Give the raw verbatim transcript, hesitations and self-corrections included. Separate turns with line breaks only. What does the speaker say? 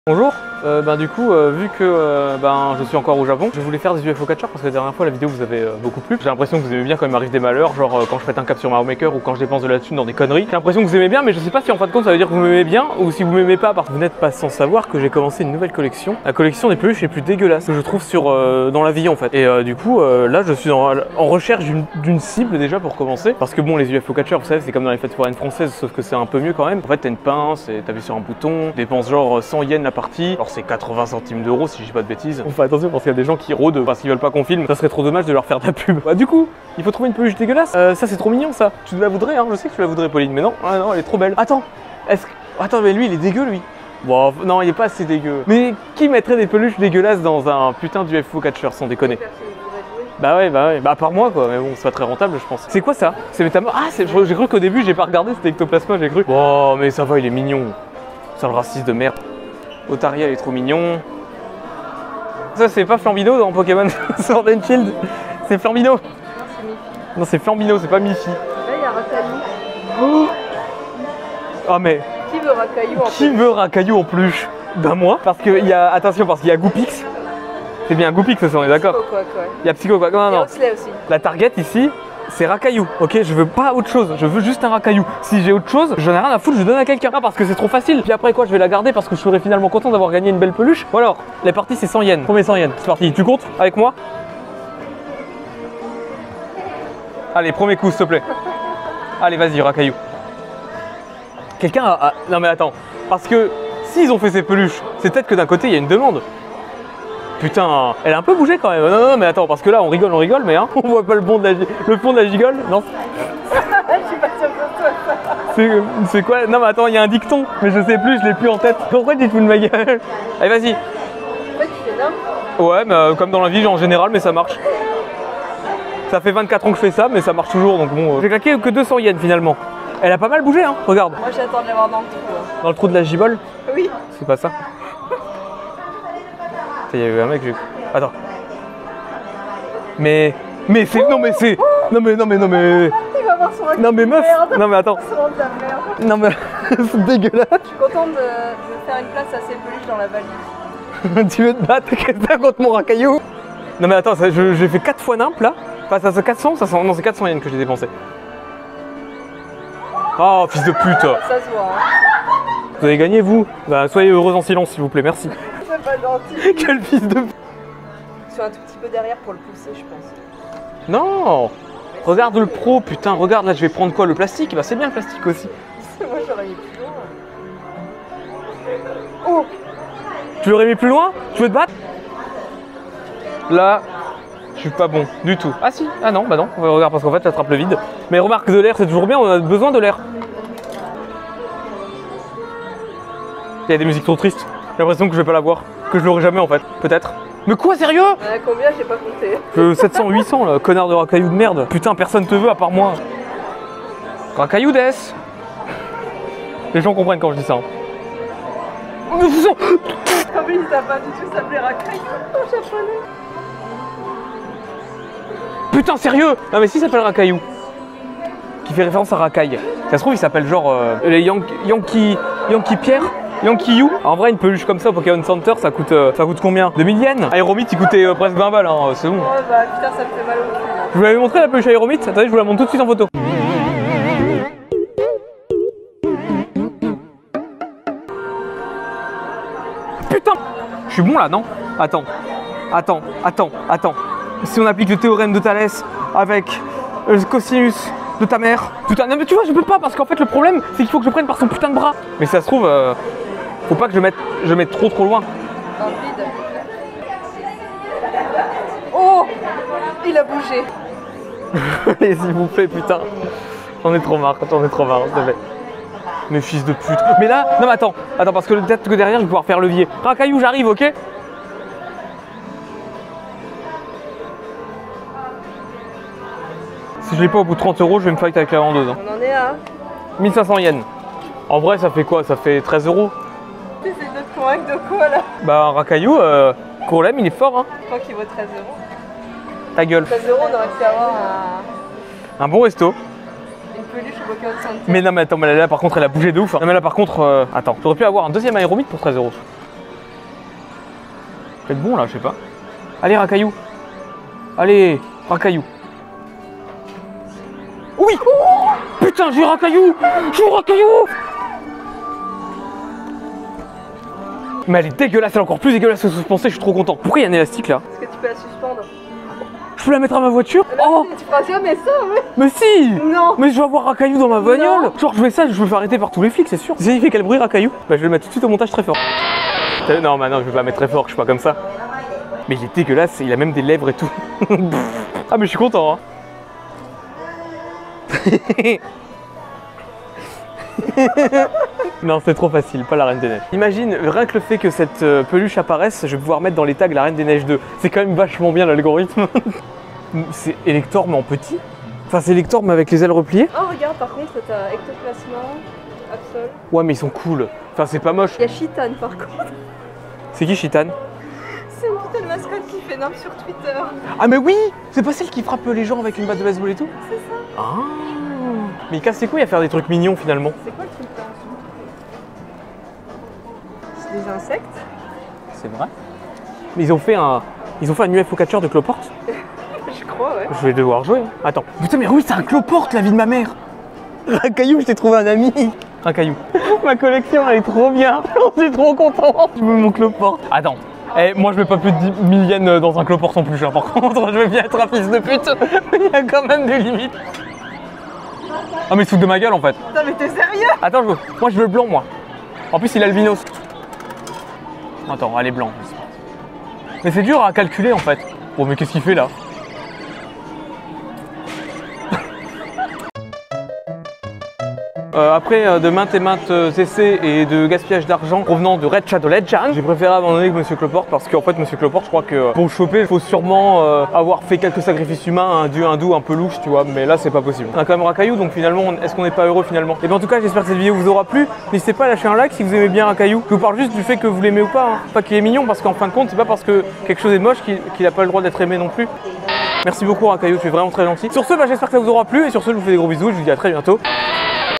Bonjour, euh, ben du coup euh, vu que euh, ben, je suis encore au Japon, je voulais faire des U F O catchers parce que la dernière fois la vidéo vous avez euh, beaucoup plu. J'ai l'impression que vous aimez bien quand il m'arrive des malheurs, genre euh, quand je pète un cap sur Mario Maker ou quand je dépense de la thune dans des conneries. J'ai l'impression que vous aimez bien, mais je sais pas si en fin de compte ça veut dire que vous m'aimez bien ou si vous m'aimez pas, parce que vous n'êtes pas sans savoir que j'ai commencé une nouvelle collection. La collection des peluches les plus dégueulasses que je trouve sur, euh, dans la vie en fait. Et euh, du coup euh, là je suis en, en recherche d'une cible déjà pour commencer. Parce que bon, les U F O catchers vous savez c'est comme dans les fêtes foraines françaises, sauf que c'est un peu mieux quand même. En fait t'as une pince et t'appuies sur un bouton, dépenses genre cent yens la partie, alors c'est quatre-vingts centimes d'euros si je dis pas de bêtises. On fait attention parce qu'il y a des gens qui rôdent parce qu'ils veulent pas qu'on filme, ça serait trop dommage de leur faire de la pub. Bah du coup, il faut trouver une peluche dégueulasse. Euh, ça c'est trop mignon ça. Tu la voudrais hein, je sais que tu la voudrais Pauline, mais non, ah, non elle est trop belle. Attends, est-ce que... Attends mais lui il est dégueu lui. Bon non il est pas assez dégueu. Mais qui mettrait des peluches dégueulasses dans un putain du U F O catcher sans déconner? Bah ouais, bah ouais, bah à part moi quoi, mais bon, c'est pas très rentable je pense. C'est quoi ça? C'est Métamorph. Ah, j'ai cru qu'au début j'ai pas regardé, c'était Ectoplasma, j'ai cru. Oh, mais ça va, il est mignon. C'est le raciste de merde. Otaria, il est trop mignon. Ça, c'est pas Flambino dans Pokémon Sword and Shield, c'est Flambino. Non, c'est Flambino, c'est pas Miffy.
Là, il y a Rakaillou.
Oh, oh mais.
Qui veut Rakaillou en
Qui veut Rakaillou en peluche? Ben moi. Parce qu'il y a. Attention, parce qu'il y a Goopix. C'est bien Goopix, ça, on est d'accord. Il y a Psycho Quack. Non, non, non.
Aussi.
La target ici, c'est Rakaillou. Ok, je veux pas autre chose. Je veux juste un Rakaillou. Si j'ai autre chose, j'en ai rien à foutre, je donne à quelqu'un. Parce que c'est trop facile. Puis après quoi, je vais la garder parce que je serais finalement content d'avoir gagné une belle peluche. Ou alors, les parties c'est cent yens. Premier cent yens. C'est parti. Tu comptes avec moi? Allez, premier coup, s'il te plaît. Allez, vas-y, Rakaillou. Quelqu'un a, a. Non mais attends. Parce que s'ils ont fait ces peluches, c'est peut-être que d'un côté il y a une demande. Putain, elle a un peu bougé quand même. Non, non, non, mais attends, parce que là, on rigole, on rigole, mais hein, on voit pas le fond de la, le fond de la gigole, non?
Je suis pas sûre que toi ça.
C'est quoi? Non, mais attends, il y a un dicton, mais je sais plus, je l'ai plus en tête. Pourquoi tu te fous de ma gueule? Allez, vas-y.
En fait, tu fais n'importe.
Ouais, mais euh, comme dans la vie, en général, mais ça marche. Ça fait vingt-quatre ans que je fais ça, mais ça marche toujours, donc bon. Euh, J'ai claqué que deux cents yens finalement. Elle a pas mal bougé, hein, regarde.
Moi, j'attends de l'avoir dans le trou. Hein.
Dans le trou de la gibole?
Oui.
C'est pas ça. Il y a eu un mec, j'ai... Attends. Mais... Mais c'est... Non mais c'est... Non mais... Non mais... Non mais...
Il va voir son
Non mais meuf.
merde.
Non mais attends.
De la merde.
Non mais... c'est dégueulasse.
Je suis contente de, de faire une place à ces peluches dans la valise.
Tu veux te battre contre mon Rakaillou? Non mais attends, j'ai fait quatre fois nimp là. Enfin ça c'est quatre cents, ça cent... Non c'est quatre cents yens que j'ai dépensé. Oh fils de pute.
Ça se voit hein.
Vous avez gagné vous? Bah soyez heureux en silence s'il vous plaît, merci.
C'est pas gentil.
Quel fils de...
Je suis un tout petit peu derrière pour le pousser, je pense.
Non. Regarde le pro, putain, regarde là, je vais prendre quoi? Le plastique? Bah c'est bien le plastique aussi.
Moi j'aurais mis plus loin. Oh.
Tu l'aurais mis plus loin? Tu veux te battre? Là, je suis pas bon du tout. Ah si, ah non, bah non, regarde parce qu'en fait, t'attrapes le vide. Mais remarque, de l'air c'est toujours bien, on a besoin de l'air. Il y a des musiques trop tristes. J'ai l'impression que je vais pas la voir, que je l'aurai jamais en fait, peut-être. Mais quoi, sérieux?
Euh, combien? J'ai pas compté.
euh, sept cents, huit cents là, connard de Rakaillou de merde. Putain, personne te veut à part moi. Rakaillou des. Les gens comprennent quand je dis ça. Hein.
En plus, t'as pas du tout s'appeler Rakaillou en japonais.
Putain, sérieux? Non mais si ça s'appelle Rakaillou, qui fait référence à Rakai. Ça se trouve, il s'appelle genre euh, les Yankee, Yankee, Yankee Pierre, Yankee You. En vrai, une peluche comme ça au Pokémon Center, ça coûte, euh, ça coûte combien? deux mille yens. Aéromite, il coûtait euh, presque vingt balles, hein, c'est bon.
Ouais, bah putain, ça me fait mal au cul. Hein.
Je vous l'avais montré la peluche Aéromite. Attendez, je vous la montre tout de suite en photo. Putain, je suis bon là, non? Attends, attends, attends, attends. Si on applique le théorème de Thalès avec le cosinus de ta mère. Putain, non mais tu vois, je peux pas parce qu'en fait le problème c'est qu'il faut que je prenne par son putain de bras. Mais ça se trouve, euh, faut pas que je mette, je mette trop trop loin.
Dans le vide. Oh, il a bougé.
Allez, s'il vous plaît, putain. J'en ai trop marre, j'en ai trop marre, s'il te plaît. Mes fils de pute. Mais là, non mais attends, attends parce que peut-être que derrière je vais pouvoir faire levier. Rakaillou, j'arrive, ok? Si je l'ai pas au bout de trente euros, je vais me fight avec la vendeuse. Hein.
On en est à
mille cinq cents yens. En vrai, ça fait quoi? Ça fait treize euros.
T'essayes de te convaincre de quoi là?
Bah, un Rakaillou, euh, Kurlem, il est fort. Hein.
Je crois qu'il vaut treize euros.
Ta gueule.
treize euros, on aurait pu avoir un...
Un bon resto.
Une peluche au Pokémon Center.
Mais non, mais attends, mais là par contre, elle a bougé de ouf. Hein. Non, mais là par contre, euh, attends, j'aurais pu avoir un deuxième aéromite pour treize euros. peut être bon là, je sais pas. Allez, Racaillou. Allez, Racaillou. Oui. Oh, putain, j'ai eu Racaillou. J'ai eu Racaillou. Mais elle est dégueulasse, elle est encore plus dégueulasse que ce que je pensais, je suis trop content. Pourquoi il y a un élastique là?
Est-ce que tu peux la suspendre?
Je peux la mettre à ma voiture?
Là,
Oh,
tu feras jamais ça, ouais.
mais si.
Non.
Mais je vais avoir Racaillou dans ma bagnole.
Non.
Genre je fais ça, je me fais arrêter par tous les flics, c'est sûr. Si il fait quel bruit Racaillou? Bah je vais le mettre tout de suite au montage très fort. Non, bah non, je vais pas la mettre très fort, je suis pas comme ça. Mais il est dégueulasse, il a même des lèvres et tout. Ah mais je suis content hein. Non, c'est trop facile, pas la Reine des Neiges. Imagine, rien que le fait que cette euh, peluche apparaisse, je vais pouvoir mettre dans les tags la Reine des Neiges deux. C'est quand même vachement bien l'algorithme. C'est Elector mais en petit. Enfin c'est Elector mais avec les ailes repliées.
Oh regarde, par contre, t'as ectoplasma, Absol.
Ouais mais ils sont cool. Enfin c'est pas moche.
Il y a Chitan par contre.
C'est qui Chitan?
C'est une petite mascotte qui fait n'importe sur Twitter.
Ah mais oui. C'est pas celle qui frappe les gens avec une batte de baseball et tout?
C'est ça.
Ah. Mais il casse ses couilles à faire des trucs mignons finalement.
C'est quoi le truc là? C'est des insectes.
C'est vrai. Mais ils ont fait un. Ils ont fait un U F O catcher de cloporte.
Je crois, ouais.
Je vais devoir jouer. Attends. Putain mais oui c'est un cloporte la vie de ma mère. Racaillou, je t'ai trouvé un ami. Racaillou. Ma collection elle est trop bien. Je suis trop content. Je veux mon cloporte. Attends. Eh, moi je mets pas plus de dix mille yens dans un cloporte en plus. Hein. Par contre, je veux bien être un fils de pute. Il y a quand même des limites. Ah mais il se fout de ma gueule en fait.
Putain mais t'es sérieux?
Attends, je veux... moi je veux le blanc moi. En plus il a albinos. Attends, elle est blanc. Mais c'est dur à calculer en fait. Oh mais qu'est-ce qu'il fait là? Euh, après euh, de maintes et maintes euh, essais et de gaspillage d'argent provenant de Red Shadow Legends, j'ai préféré abandonner avec Monsieur Cloporte parce qu'en fait Monsieur Cloporte, je crois que euh, pour le choper, il faut sûrement euh, avoir fait quelques sacrifices humains, un dieu hindou un peu louche, tu vois, mais là c'est pas possible. On a quand même Racaillou, donc finalement, est-ce qu'on n'est pas heureux finalement? Et bien en tout cas, j'espère que cette vidéo vous aura plu. N'hésitez pas à lâcher un like si vous aimez bien Racaillou. Je vous parle juste du fait que vous l'aimez ou pas, hein. Pas qu'il est mignon, parce qu'en fin de compte, c'est pas parce que quelque chose est moche qu'il qu'il a pas le droit d'être aimé non plus. Merci beaucoup Racaillou, tu es vraiment très gentil. Sur ce, bah, j'espère que ça vous aura plu et sur ce, je vous fais des gros bisous et je vous dis à très bientôt.